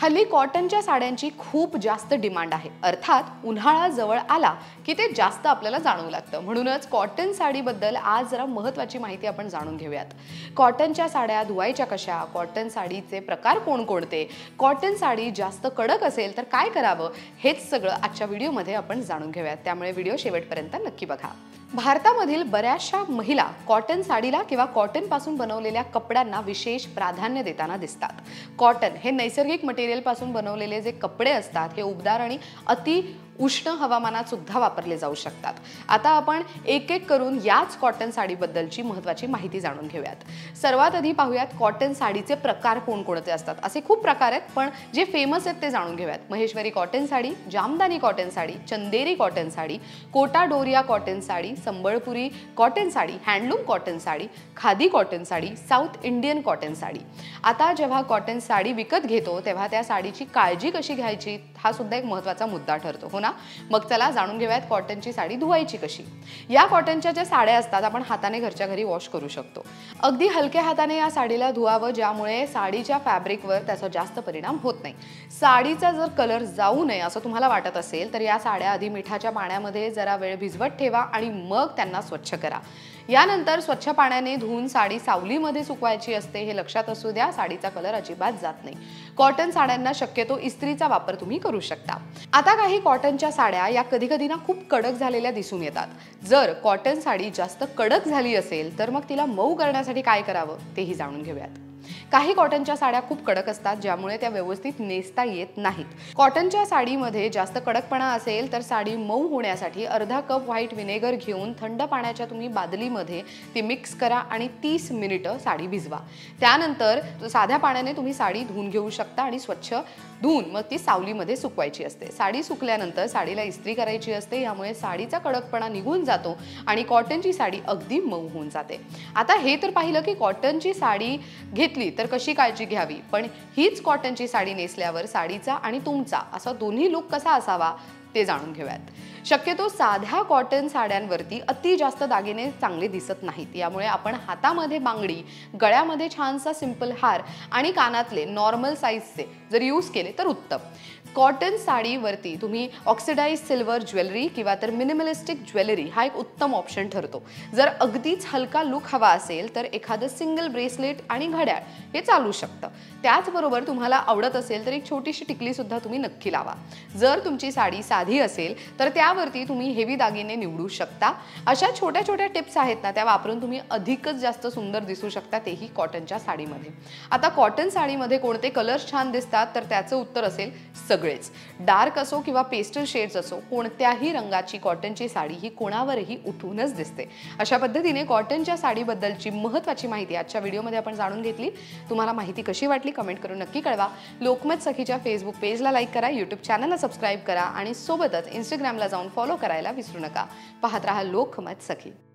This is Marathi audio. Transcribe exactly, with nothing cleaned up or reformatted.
हल्ली कॉटनच्या साड्यांची खूप जास्त डिमांड आहे। अर्थात उन्हाळा जवळ आला की ते जास्त आपल्याला जाणवू लागतं। म्हणूनच कॉटन साडीबद्दल आज जरा महत्त्वाची माहिती आपण जाणून घेऊयात। कॉटनच्या साड्या धुवायच्या कशा, कॉटन साडीचे प्रकार कोणकोणते, कॉटन साडी जास्त कडक असेल तर काय करावं, हेच सगळं आजच्या व्हिडिओमध्ये आपण जाणून घेऊयात। त्यामुळे व्हिडिओ शेवटपर्यंत नक्की बघा। भारतामधील बऱ्याचशा महिला कॉटन साडीला किंवा कॉटन पासून बनवलेल्या कपड्यांना विशेष प्राधान्य देताना दिसतात। कॉटन हे नैसर्गिक मटेरियल पासून बनवलेले जे कपडे असतात हे उबदार आणि अति उष्ण हवामानात सुद्धा वापरले जाऊ शकतात। आता आपण एक एक करून याच कॉटन साडीबद्दलची महत्त्वाची माहिती जाणून घेऊयात। सर्वात आधी पाहूयात कॉटन साडीचे प्रकार कोणकोणते असतात। असे खूप प्रकार आहेत, पण जे फेमस आहेत ते जाणून घेऊयात। Maheshwari cotton sari, Jamdani cotton sari, Chanderi cotton sari, Kota Doria cotton sari, Sambalpuri cotton sari, handloom cotton sari, Khadi cotton sari, south Indian cotton sari. आता जेव्हा कॉटन साडी विकत घेतो तेव्हा त्या साडीची काळजी कशी घ्यायची हा सुद्धा एक महत्त्वाचा मुद्दा ठरतो, हो ना? मग चला जाणून घेऊयात कॉटनची साडी धुवायची कशी। या कॉटनच्या ज्या साड्या असतात आपण हाताने घरच्या घरी वॉश करू शकतो। अगदी हलक्या हाताने या साडीला धुवावं, ज्यामुळे साडीच्या फॅब्रिकवर त्याचा जास्त परिणाम होत नाही। साडीचा जर कलर जाऊ नये असं तुम्हाला वाटत असेल तर या साड्या आधी मिठाच्या पाण्यामध्ये जरा वेळ भिजवत ठेवा आणि मग त्यांना स्वच्छ करा। यानंतर स्वच्छ पाण्याने धुवून साडी सावलीमध्ये सुकवायची असते, हे लक्षात असू द्या। साडीचा कलर अजिबात जात नाही। कॉटन साड्यांना शक्यतो इस्त्रीचा वापर तुम्ही करू शकता। आता काही कॉटनच्या साड्या या कधी कधी ना खूप कडक झालेल्या दिसून येतात। जर कॉटन साडी जास्त कडक झाली असेल तर मग तिला मऊ करण्यासाठी काय करावं तेही जाणून घेऊयात। काही कॉटनच्या साड्या खूप कडक असतात, ज्यामुळे त्या व्यवस्थित नेसता येत नाहीत। कॉटनच्या साडीमध्ये जास्त कडकपणा असेल तर साडी मऊ होण्यासाठी अर्धा कप व्हाईट विनेगर घेऊन थंड पाण्याच्या तुम्ही बादलीमध्ये ती मिक्स करा आणि तीस मिनिटं साडी भिजवा। त्यानंतर साध्या पाण्याने तुम्ही साडी धुवून घेऊ शकता आणि स्वच्छ धुवून मग ती सावलीमध्ये सुकवायची असते। साडी सुकल्यानंतर साडीला इस्त्री करायची असते, यामुळे साडीचा कडकपणा निघून जातो आणि कॉटनची साडी अगदी मऊ होऊन जाते। आता हे तर पाहिलं की कॉटनची साडी घेतली तर कशी काळजी घ्यावी, पण हीच कॉटनची साडी नेसल्यावर साडीचा आणि तुमचा असा दोन्ही लुक कसा असावा ते जाणून घेऊयात। शक्यतो साध्या कॉटन साड्यांवरती अति जास्त दागिने चांगले दिसत नाहीत, यामुळे आपण हातामध्ये बांगडी, गळ्यामध्ये छानसा सिंपल हार आणि कानातले नॉर्मल साईजचे जर यूज केले तर उत्तम। कॉटन साडीवरती तुम्ही ऑक्सिडाइज सिल्वर ज्वेलरी किंवा तर मिनिमलिस्टिक ज्वेलरी हा एक उत्तम ऑप्शन ठरतो। जर अगदीच हलका लुक हवा असेल तर एखादं सिंगल ब्रेसलेट आणि घड्याळ हे चालू शकतं। त्याचबरोबर तुम्हाला आवडत असेल तर एक छोटीशी टिकली सुद्धा तुम्ही नक्की लावा। जर तुमची साडी साधी असेल तर त्यावरती तुम्ही हेवी दागिने निवडू शकता। अशा छोट्या छोट्या टिप्स आहेत ना, त्या वापरून तुम्ही अधिकच जास्त सुंदर दिसू शकता, तेही कॉटनच्या साडीमध्ये। आता कॉटन साडीमध्ये कोणते कलर्स छान दिसतात तर त्याचं उत्तर असेल सगळेच। डार्क असो किंवा पेस्टल शेड्स असो, कोणत्याही रंगाची कॉटनची साडी ही कोणावरही उठूनच दिसते। अशा पद्धतीने कॉटनच्या साडीबद्दलची महत्त्वाची माहिती आजच्या व्हिडिओमध्ये आपण जाणून घेतली। तुम्हाला माहिती कशी वाटली कमेंट करून नक्की कळवा। लोकमत सखीच्या फेसबुक पेजला लाईक करा, यूट्यूब चॅनलला सबस्क्राईब करा आणि सोबतच इंस्टाग्रामला जाऊन फॉलो करायला विसरू नका। पाहत रहा लोकमत सखी।